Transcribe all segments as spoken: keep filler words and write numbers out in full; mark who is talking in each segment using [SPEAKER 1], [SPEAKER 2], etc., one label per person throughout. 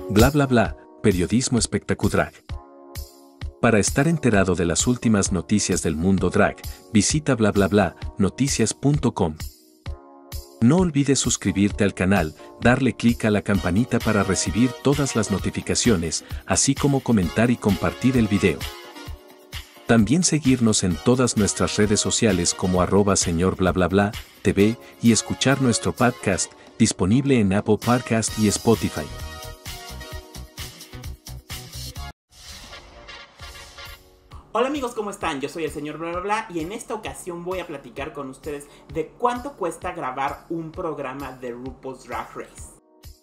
[SPEAKER 1] Bla bla bla, periodismo espectacular. Para estar enterado de las últimas noticias del mundo drag, visita bla bla bla noticias punto com. No olvides suscribirte al canal, darle clic a la campanita para recibir todas las notificaciones, así como comentar y compartir el video. También seguirnos en todas nuestras redes sociales como arroba señor bla bla bla T V y escuchar nuestro podcast, disponible en Apple Podcast y Spotify.
[SPEAKER 2] Hola amigos, ¿cómo están? Yo soy el señor bla bla bla y en esta ocasión voy a platicar con ustedes de cuánto cuesta grabar un programa de RuPaul's Drag Race.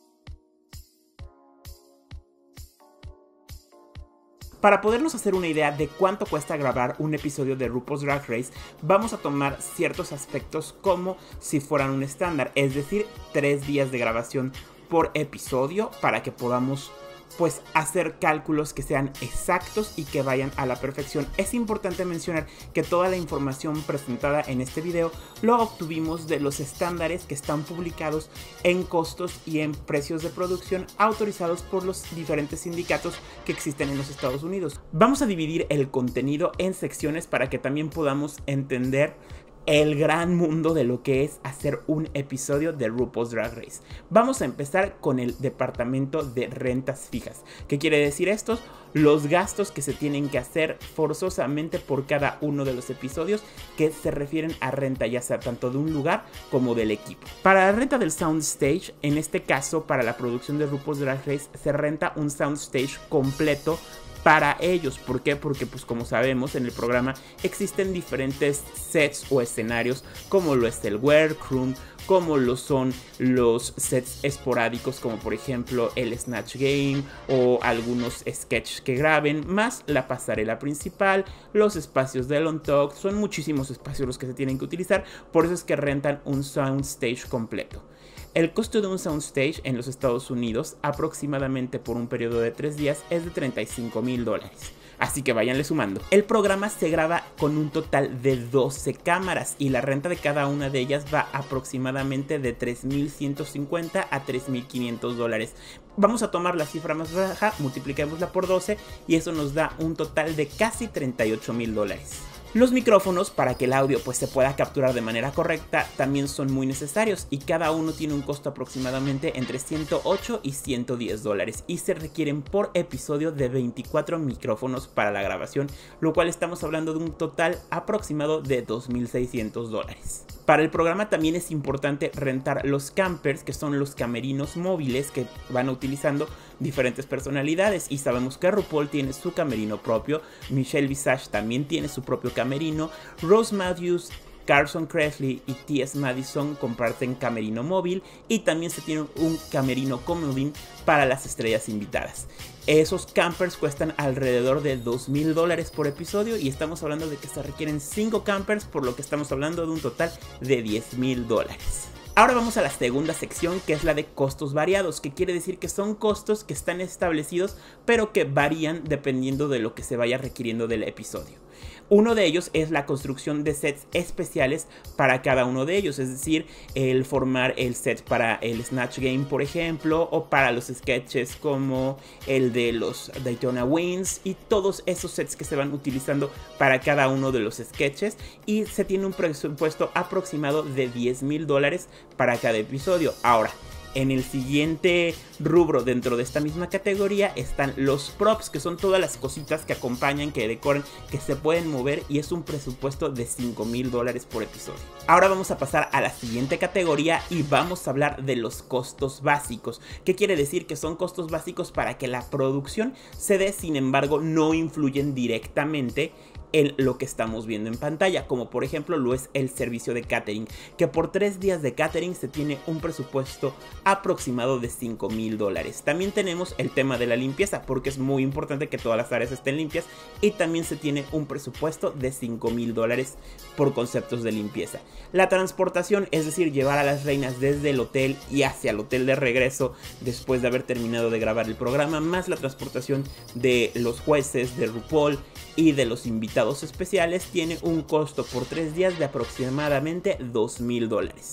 [SPEAKER 2] Para podernos hacer una idea de cuánto cuesta grabar un episodio de RuPaul's Drag Race, vamos a tomar ciertos aspectos como si fueran un estándar, es decir, tres días de grabación por episodio para que podamos pues hacer cálculos que sean exactos y que vayan a la perfección. Es importante mencionar que toda la información presentada en este video lo obtuvimos de los estándares que están publicados en costos y en precios de producción autorizados por los diferentes sindicatos que existen en los Estados Unidos. Vamos a dividir el contenido en secciones para que también podamos entender el gran mundo de lo que es hacer un episodio de RuPaul's Drag Race. Vamos a empezar con el departamento de rentas fijas. ¿Qué quiere decir esto? Los gastos que se tienen que hacer forzosamente por cada uno de los episodios que se refieren a renta, ya sea tanto de un lugar como del equipo. Para la renta del soundstage, en este caso para la producción de RuPaul's Drag Race, se renta un soundstage completo para ellos. ¿Por qué? Porque pues como sabemos en el programa existen diferentes sets o escenarios como lo es el workroom, como lo son los sets esporádicos como por ejemplo el Snatch Game o algunos sketches que graben, más la pasarela principal, los espacios del on talk. Son muchísimos espacios los que se tienen que utilizar, por eso es que rentan un soundstage completo. El costo de un soundstage en los Estados Unidos, aproximadamente por un periodo de tres días, es de treinta y cinco mil dólares. Así que váyanle sumando. El programa se graba con un total de doce cámaras y la renta de cada una de ellas va aproximadamente de tres mil ciento cincuenta a tres mil quinientos dólares. Vamos a tomar la cifra más baja, multipliquémosla por doce y eso nos da un total de casi treinta y ocho mil dólares. Los micrófonos, para que el audio pues, se pueda capturar de manera correcta, también son muy necesarios y cada uno tiene un costo aproximadamente entre ciento ocho y ciento diez dólares y se requieren por episodio de veinticuatro micrófonos para la grabación, lo cual estamos hablando de un total aproximado de dos mil seiscientos dólares. Para el programa también es importante rentar los campers, que son los camerinos móviles que van utilizando diferentes personalidades, y sabemos que RuPaul tiene su camerino propio, Michelle Visage también tiene su propio camerino, Rose Matthews, Carson Kressley y T S Madison comparten camerino móvil y también se tiene un camerino comodín para las estrellas invitadas. Esos campers cuestan alrededor de dos mil dólares por episodio y estamos hablando de que se requieren cinco campers, por lo que estamos hablando de un total de diez mil dólares. Ahora vamos a la segunda sección, que es la de costos variados, que quiere decir que son costos que están establecidos pero que varían dependiendo de lo que se vaya requiriendo del episodio. Uno de ellos es la construcción de sets especiales para cada uno de ellos, es decir, el formar el set para el Snatch Game, por ejemplo, o para los sketches como el de los Daytona Wins y todos esos sets que se van utilizando para cada uno de los sketches, y se tiene un presupuesto aproximado de diez mil dólares para cada episodio. Ahora, en el siguiente rubro dentro de esta misma categoría están los props, que son todas las cositas que acompañan, que decoran, que se pueden mover, y es un presupuesto de cinco mil dólares por episodio. Ahora vamos a pasar a la siguiente categoría y vamos a hablar de los costos básicos. ¿Qué quiere decir? Que son costos básicos para que la producción se dé, sin embargo no influyen directamente en lo que estamos viendo en pantalla, como por ejemplo lo es el servicio de catering, que por tres días de catering se tiene un presupuesto aproximado de cinco mil dólares. También tenemos el tema de la limpieza, porque es muy importante que todas las áreas estén limpias, y también se tiene un presupuesto de cinco mil dólares por conceptos de limpieza. La transportación, es decir, llevar a las reinas desde el hotel y hacia el hotel de regreso después de haber terminado de grabar el programa, más la transportación de los jueces, de RuPaul y de los invitados especiales, tiene un costo por tres días de aproximadamente dos mil dólares.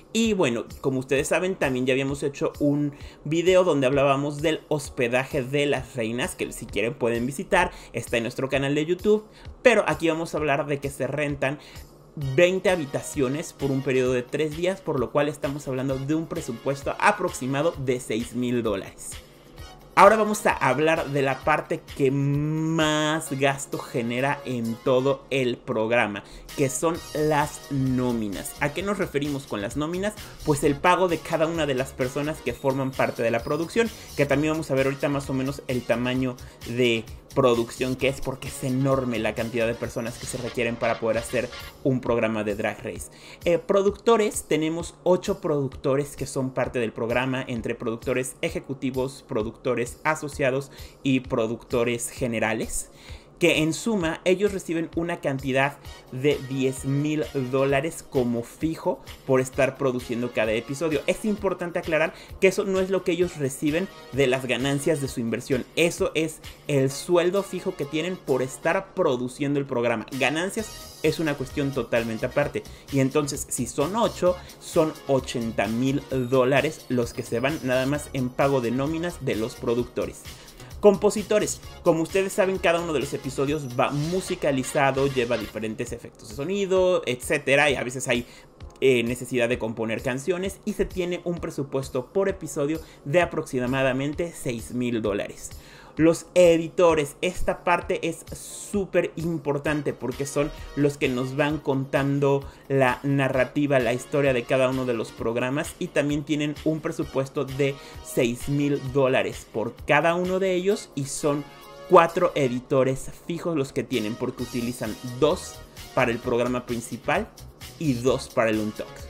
[SPEAKER 2] Y bueno, como ustedes saben, también ya habíamos hecho un video donde hablábamos del hospedaje de las reinas, que si quieren pueden visitar, está en nuestro canal de YouTube. Pero aquí vamos a hablar de que se rentan veinte habitaciones por un periodo de tres días, por lo cual estamos hablando de un presupuesto aproximado de seis mil dólares. Ahora vamos a hablar de la parte que más gasto genera en todo el programa, que son las nóminas. ¿A qué nos referimos con las nóminas? Pues el pago de cada una de las personas que forman parte de la producción, que también vamos a ver ahorita más o menos el tamaño de producción que es, porque es enorme la cantidad de personas que se requieren para poder hacer un programa de Drag Race. Eh, productores, tenemos ocho productores que son parte del programa, entre productores ejecutivos, productores asociados y productores generales, que en suma ellos reciben una cantidad de diez mil dólares como fijo por estar produciendo cada episodio. Es importante aclarar que eso no es lo que ellos reciben de las ganancias de su inversión. Eso es el sueldo fijo que tienen por estar produciendo el programa. Ganancias es una cuestión totalmente aparte. Y entonces, si son ocho, son ochenta mil dólares los que se van nada más en pago de nóminas de los productores. Compositores, como ustedes saben, cada uno de los episodios va musicalizado, lleva diferentes efectos de sonido, etcétera, y a veces hay eh, necesidad de componer canciones y se tiene un presupuesto por episodio de aproximadamente seis mil dólares. Los editores, esta parte es súper importante porque son los que nos van contando la narrativa, la historia de cada uno de los programas, y también tienen un presupuesto de seis mil dólares por cada uno de ellos, y son cuatro editores fijos los que tienen, porque utilizan dos para el programa principal y dos para el Untucked.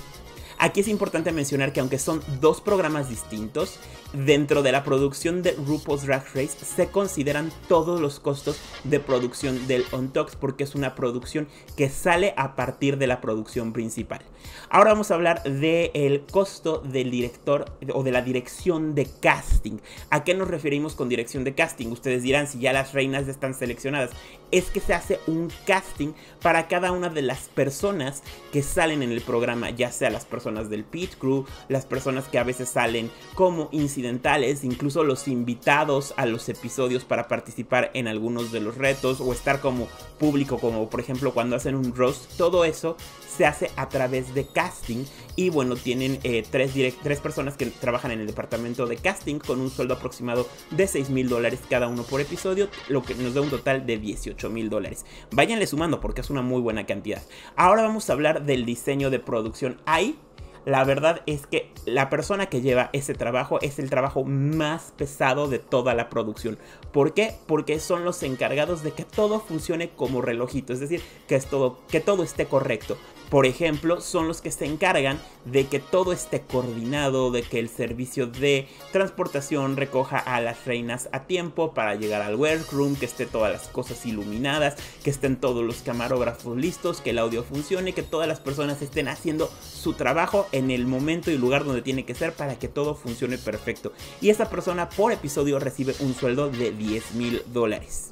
[SPEAKER 2] Aquí es importante mencionar que aunque son dos programas distintos, dentro de la producción de RuPaul's Drag Race se consideran todos los costos de producción del Untucked, porque es una producción que sale a partir de la producción principal. Ahora vamos a hablar del costo del director o de la dirección de casting. ¿A qué nos referimos con dirección de casting? Ustedes dirán, si ya las reinas están seleccionadas. Es que se hace un casting para cada una de las personas que salen en el programa, ya sea las personas del pit crew, las personas que a veces salen como incidentales, incluso los invitados a los episodios para participar en algunos de los retos o estar como público, como por ejemplo cuando hacen un roast. Todo eso se hace a través de casting, y bueno, tienen eh, tres, tres personas que trabajan en el departamento de casting con un sueldo aproximado de seis mil dólares cada uno por episodio, lo que nos da un total de dieciocho mil dólares. Váyanle sumando porque es una muy buena cantidad. Ahora vamos a hablar del diseño de producción. Ahí la verdad es que la persona que lleva ese trabajo es el trabajo más pesado de toda la producción. ¿Por qué? Porque son los encargados de que todo funcione como relojito, es decir, que, es todo, que todo esté correcto. Por ejemplo, son los que se encargan de que todo esté coordinado, de que el servicio de transportación recoja a las reinas a tiempo para llegar al workroom, que esté todas las cosas iluminadas, que estén todos los camarógrafos listos, que el audio funcione, que todas las personas estén haciendo su trabajo en el momento y lugar donde tiene que ser para que todo funcione perfecto. Y esa persona por episodio recibe un sueldo de diez mil dólares.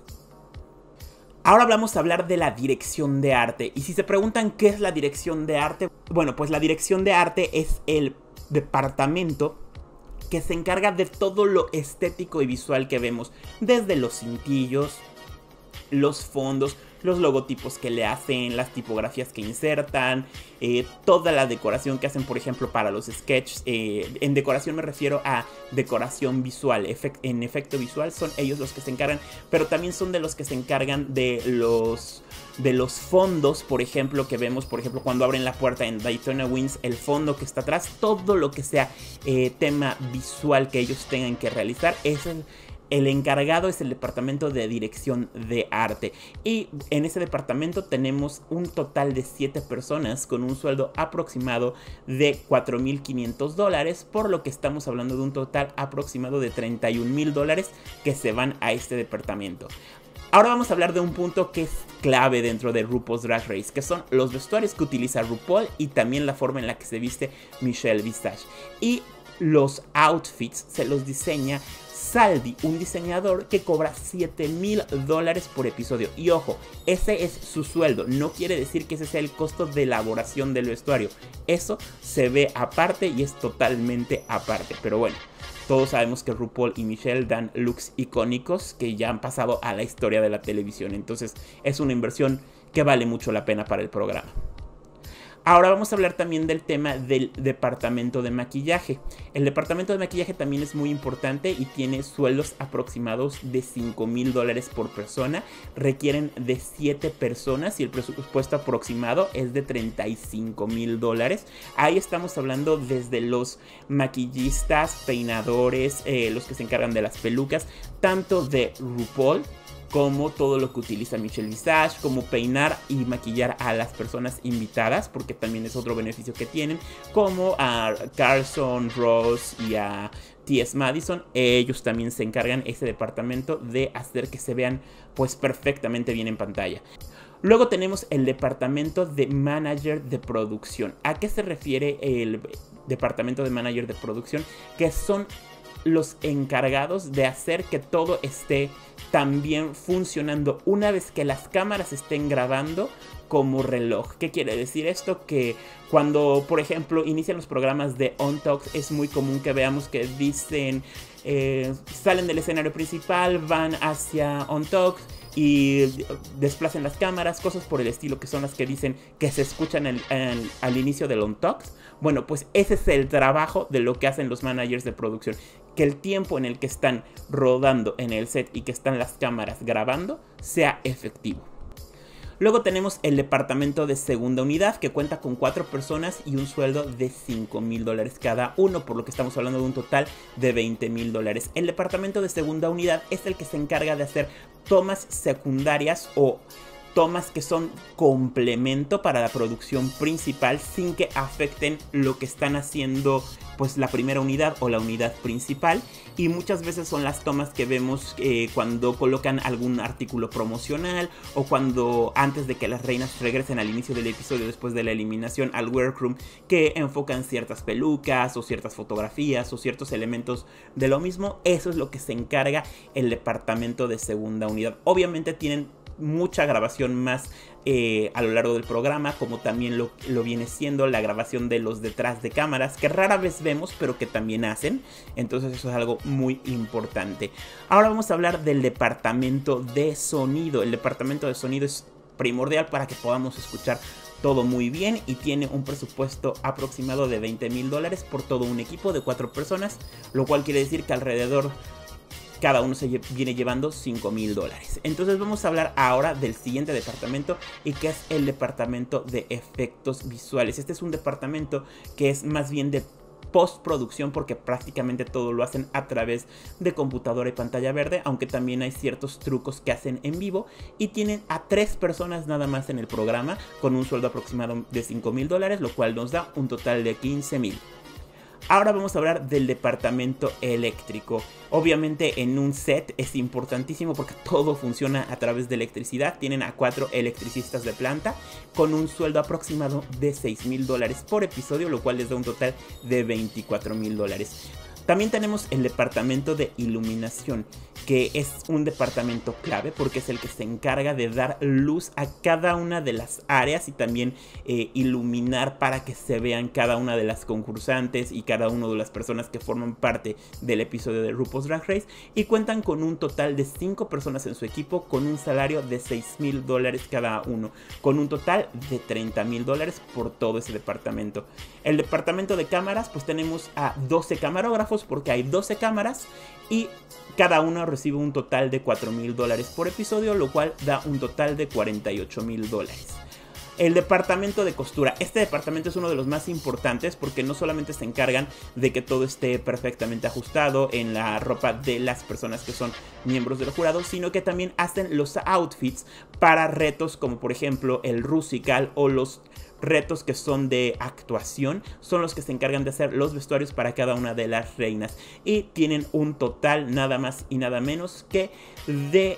[SPEAKER 2] Ahora vamos a hablar de la dirección de arte. Y si se preguntan qué es la dirección de arte, bueno, pues la dirección de arte es el departamento que se encarga de todo lo estético y visual que vemos, desde los cintillos, los fondos, los logotipos que le hacen, las tipografías que insertan, eh, toda la decoración que hacen, por ejemplo, para los sketches. Eh, en decoración me refiero a decoración visual, efect en efecto visual son ellos los que se encargan, pero también son de los que se encargan de los, de los fondos, por ejemplo, que vemos, por ejemplo, cuando abren la puerta en Daytona Wins, el fondo que está atrás, todo lo que sea eh, tema visual que ellos tengan que realizar, es el... El encargado es el departamento de dirección de arte, y en ese departamento tenemos un total de siete personas con un sueldo aproximado de cuatro mil quinientos dólares, por lo que estamos hablando de un total aproximado de treinta y un mil dólares que se van a este departamento. Ahora vamos a hablar de un punto que es clave dentro de RuPaul's Drag Race, que son los vestuarios que utiliza RuPaul y también la forma en la que se viste Michelle Visage. Y los outfits se los diseña Saldi, un diseñador que cobra siete mil dólares por episodio. Y ojo, ese es su sueldo. No quiere decir que ese sea el costo de elaboración del vestuario. Eso se ve aparte y es totalmente aparte. Pero bueno, todos sabemos que RuPaul y Michelle dan looks icónicos que ya han pasado a la historia de la televisión. Entonces es una inversión que vale mucho la pena para el programa. Ahora vamos a hablar también del tema del departamento de maquillaje. El departamento de maquillaje también es muy importante y tiene sueldos aproximados de cinco mil dólares por persona. Requieren de siete personas y el presupuesto aproximado es de treinta y cinco mil dólares. Ahí estamos hablando desde los maquillistas, peinadores, eh, los que se encargan de las pelucas, tanto de RuPaul como todo lo que utiliza Michelle Visage, como peinar y maquillar a las personas invitadas, porque también es otro beneficio que tienen, como a Carson, Ross y a T S Madison. Ellos también se encargan, ese departamento, de hacer que se vean pues perfectamente bien en pantalla. Luego tenemos el departamento de manager de producción. ¿A qué se refiere el departamento de manager de producción? Que son los encargados de hacer que todo esté también funcionando una vez que las cámaras estén grabando como reloj. ¿Qué quiere decir esto? Que cuando, por ejemplo, inician los programas de On Talks, es muy común que veamos que dicen, eh, salen del escenario principal, van hacia On Talks y desplacen las cámaras, cosas por el estilo, que son las que dicen que se escuchan el, el, al inicio del On Talks. Bueno, pues ese es el trabajo de lo que hacen los managers de producción, que el tiempo en el que están rodando en el set y que están las cámaras grabando sea efectivo. Luego tenemos el departamento de segunda unidad, que cuenta con cuatro personas y un sueldo de cinco mil dólares cada uno, por lo que estamos hablando de un total de veinte mil dólares. El departamento de segunda unidad es el que se encarga de hacer tomas secundarias o tomas que son complemento para la producción principal sin que afecten lo que están haciendo pues la primera unidad o la unidad principal, y muchas veces son las tomas que vemos eh, cuando colocan algún artículo promocional o cuando antes de que las reinas regresen al inicio del episodio después de la eliminación al workroom, que enfocan ciertas pelucas o ciertas fotografías o ciertos elementos de lo mismo. Eso es lo que se encarga el departamento de segunda unidad. Obviamente tienen mucha grabación más eh, a lo largo del programa, como también lo, lo viene siendo la grabación de los detrás de cámaras, que rara vez vemos pero que también hacen. Entonces eso es algo muy importante. Ahora vamos a hablar del departamento de sonido. El departamento de sonido es primordial para que podamos escuchar todo muy bien y tiene un presupuesto aproximado de veinte mil dólares por todo un equipo de cuatro personas, lo cual quiere decir que alrededor cada uno se viene llevando cinco mil dólares. Entonces vamos a hablar ahora del siguiente departamento, y que es el departamento de efectos visuales. Este es un departamento que es más bien de postproducción, porque prácticamente todo lo hacen a través de computadora y pantalla verde, aunque también hay ciertos trucos que hacen en vivo, y tienen a tres personas nada más en el programa con un sueldo aproximado de cinco mil dólares, lo cual nos da un total de quince mil. Ahora vamos a hablar del departamento eléctrico. Obviamente en un set es importantísimo porque todo funciona a través de electricidad. Tienen a cuatro electricistas de planta con un sueldo aproximado de seis mil dólares por episodio, lo cual les da un total de veinticuatro mil dólares. También tenemos el departamento de iluminación, que es un departamento clave porque es el que se encarga de dar luz a cada una de las áreas y también eh, iluminar para que se vean cada una de las concursantes y cada una de las personas que forman parte del episodio de RuPaul's Drag Race, y cuentan con un total de cinco personas en su equipo con un salario de seis mil dólares cada uno, con un total de treinta mil dólares por todo ese departamento. El departamento de cámaras, pues tenemos a doce camarógrafos, porque hay doce cámaras y cada uno recibe un total de cuatro mil dólares por episodio, lo cual da un total de cuarenta y ocho mil dólares. El departamento de costura. Este departamento es uno de los más importantes porque no solamente se encargan de que todo esté perfectamente ajustado en la ropa de las personas que son miembros del jurado, sino que también hacen los outfits para retos como por ejemplo el Rusical o los retos que son de actuación. Son los que se encargan de hacer los vestuarios para cada una de las reinas, y tienen un total nada más y nada menos que de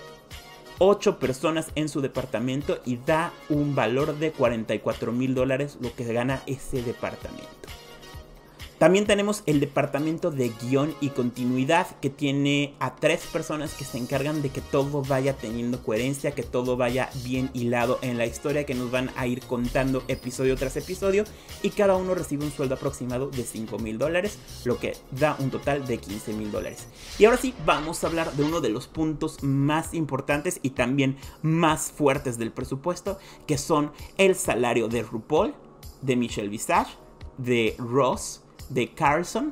[SPEAKER 2] ocho personas en su departamento, y da un valor de cuarenta y cuatro mil dólares lo que gana ese departamento. También tenemos el departamento de guión y continuidad, que tiene a tres personas que se encargan de que todo vaya teniendo coherencia, que todo vaya bien hilado en la historia, que nos van a ir contando episodio tras episodio, y cada uno recibe un sueldo aproximado de cinco mil dólares, lo que da un total de quince mil dólares. Y ahora sí, vamos a hablar de uno de los puntos más importantes y también más fuertes del presupuesto, que son el salario de RuPaul, de Michelle Visage, de Ross, de Carson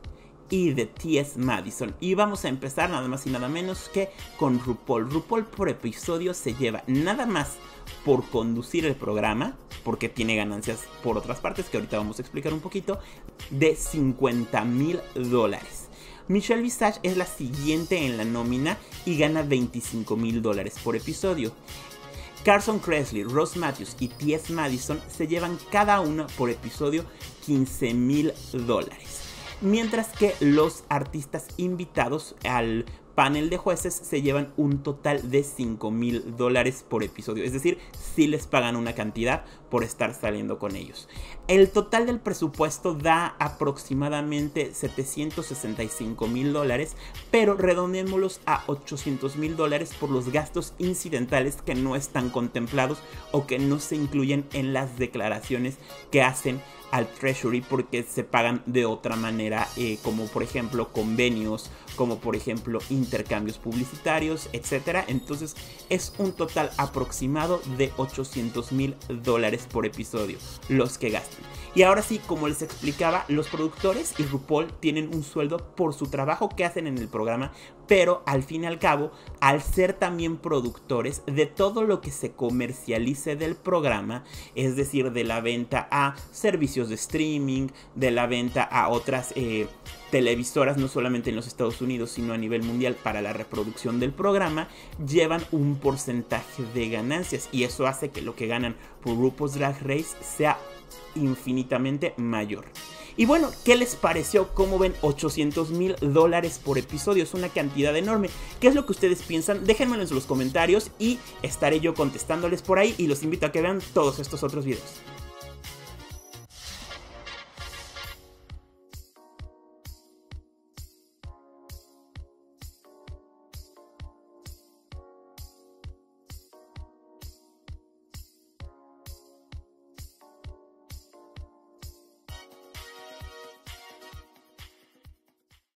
[SPEAKER 2] y de T S Madison. Y vamos a empezar nada más y nada menos que con RuPaul. RuPaul por episodio se lleva nada más por conducir el programa, porque tiene ganancias por otras partes que ahorita vamos a explicar un poquito, de cincuenta mil dólares. Michelle Visage es la siguiente en la nómina y gana veinticinco mil dólares por episodio. Carson Kressley, Ross Mathews y T S Madison se llevan cada uno por episodio quince mil dólares. Mientras que los artistas invitados al panel de jueces se llevan un total de cinco mil dólares por episodio. Es decir, sí les pagan una cantidad por estar saliendo con ellos. El total del presupuesto da aproximadamente setecientos sesenta y cinco mil dólares, pero redondeémoslos a ochocientos mil dólares por los gastos incidentales que no están contemplados o que no se incluyen en las declaraciones que hacen al Treasury, porque se pagan de otra manera, eh, como por ejemplo convenios, como por ejemplo intercambios publicitarios, etcétera. Entonces es un total aproximado de ochocientos mil dólares por episodio los que gastan. Y ahora sí, como les explicaba, los productores y RuPaul tienen un sueldo por su trabajo que hacen en el programa, pero al fin y al cabo, al ser también productores de todo lo que se comercialice del programa, es decir, de la venta a servicios de streaming, de la venta a otras eh, televisoras, no solamente en los Estados Unidos, sino a nivel mundial para la reproducción del programa, llevan un porcentaje de ganancias, y eso hace que lo que ganan por RuPaul's Drag Race sea infinitamente mayor. Y bueno, ¿qué les pareció? ¿Cómo ven? ochocientos mil dólares por episodio, es una cantidad enorme. ¿Qué es lo que ustedes piensan? Déjenmelo en los comentarios y estaré yo contestándoles por ahí, y los invito a que vean todos estos otros videos.